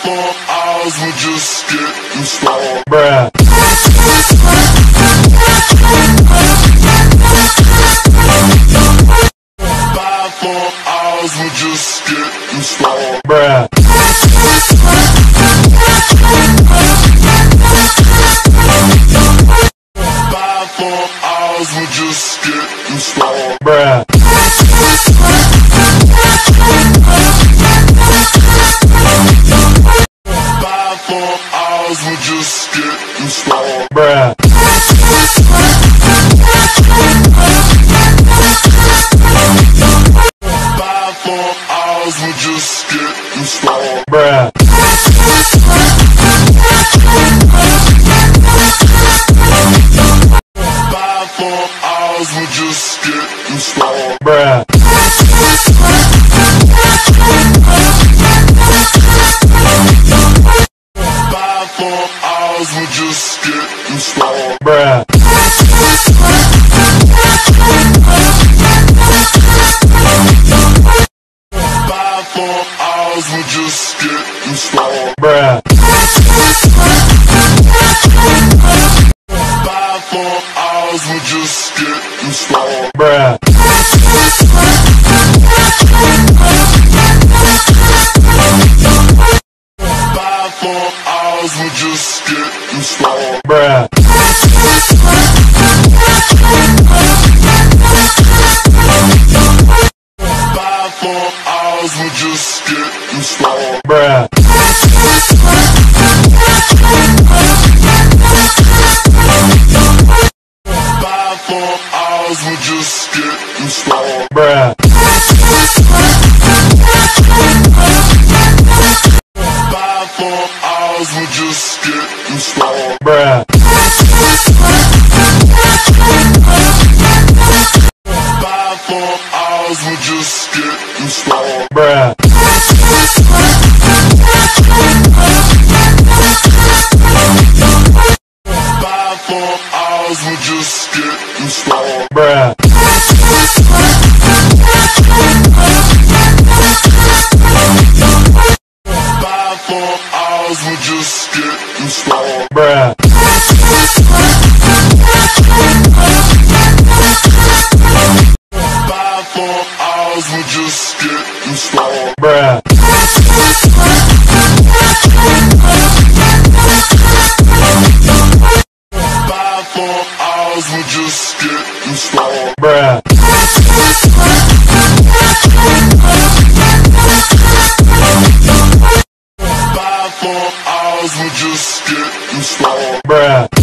4 hours, we're just getting started. Bruh. 4 hours, we're just getting started. Bruh. 4 hours, we're just getting started. Bruh. 4 hours, we're just getting started. Bruh. 4 hours, we're just getting started. Bruh. 4 hours, we're just getting started. Bruh. 4 hours, we're just getting started. Bruh. 4 hours, we're just getting started. Bruh. 4 hours, we're just getting started. Bruh. 4 hours, we're just getting started. Bruh. 4 hours, we're just getting started. Bruh. 4 hours, we're just getting started. Bruh. 4 hours, we're just getting started. Bruh. 4 hours, we're just getting started. Bruh. 4 hours, we're just getting started. Bruh. 4 hours, we're just getting started. Bruh. 4 hours, we're just getting started. Bruh. 4 hours, we're just getting started. Bruh. 4 hours, we're just getting started. Bruh.